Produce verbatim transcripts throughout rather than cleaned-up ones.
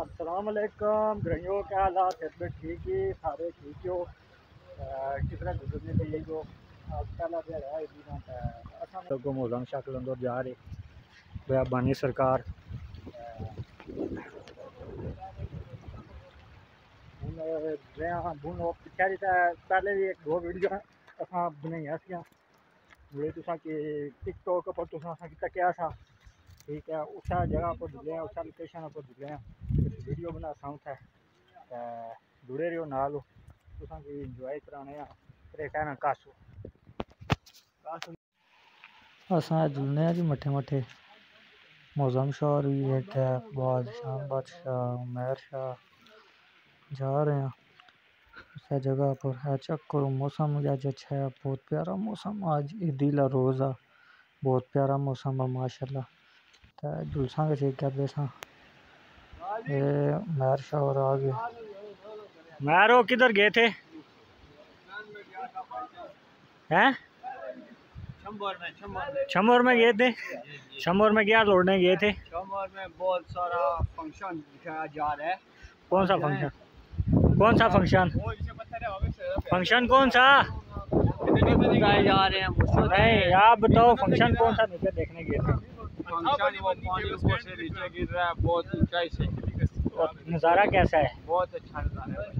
अस्सलाम वालेकुम ग्रहियों, क्या हालात है? इसमें ठीक ही सारे ठीक हो। किस तरह गुजरने चाहिए जो आज पहला दिन है दिन असा को मौलाना शाह कलंदर जा रहे बयाबानी सरकार पहले भी एक दो वीडियो असा बनाई तुसा कि टिकटॉक पर तुसा तकिया सा, ठीक है। उस जगह पर जुड़े हैं, उस लोकेशन पर जुड़े हैं, वीडियो बना उठा जुड़े रहो नाल तुसा की इंजॉय कराने तेरे कहना कासू असा जुड़ने जी मठे मठे मौजम शाह भी है क्या बादशाह बादशाह उमैर शाह जा रहे हैं उस जगह पर है। चेक करो मौसम आज अच्छा है, बहुत प्यारा मौसम। आज ईदीला रोज़ा बहुत प्यारा मौसम है माशाल्लाह। तो जुलसा के चेक क्या बेसा ये मैर शाह और आ गए। मैरो किधर गए थे हैं? छमोर में गए थे। छमोर में क्या लौटने गए थे? छमोर में बहुत सारा फंक्शन दिखाया जा रहा है। कौन सा फंक्शन? कौन सा फंक्शन? फंक्शन कौन सा दिखाए जा रहे हैं? नहीं आप बताओ फंक्शन कौन सा नीचे देखने गए थे? फंक्शन वो पानी ऊपर से नीचे गिर रहा है, बहुत ऊंचाई से। नज़ारा कैसा है? बहुत अच्छा नज़ारा है।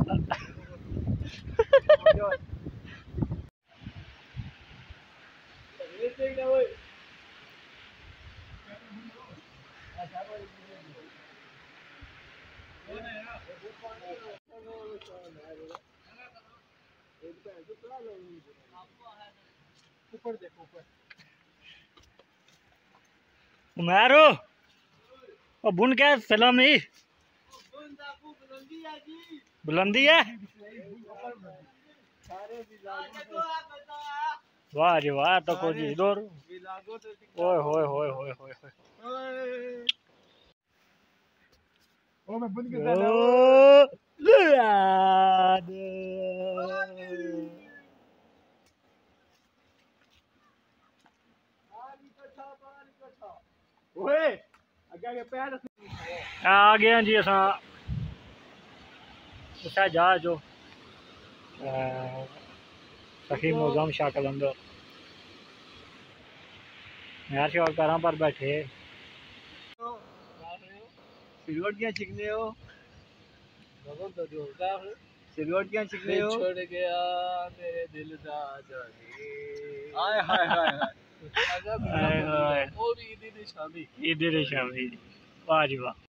उमैरो और बुन क्या फिल्म ही बुलंदी है। वाह जी वाह तो को जी इधर ओए होए होए होए होए ओ मैं बुन के आ गए जी असा उस जहाज जो सखी मौजम शाह कलंदर यार से पैरों पर बैठे सिलवटियां छिकने हो सिलवटियां छिकने हो छोड़ गया मेरे दिल दा जाने हाय हाय हाय हाय और ईद दी शामी ईद दी शामी वाह जी वाह।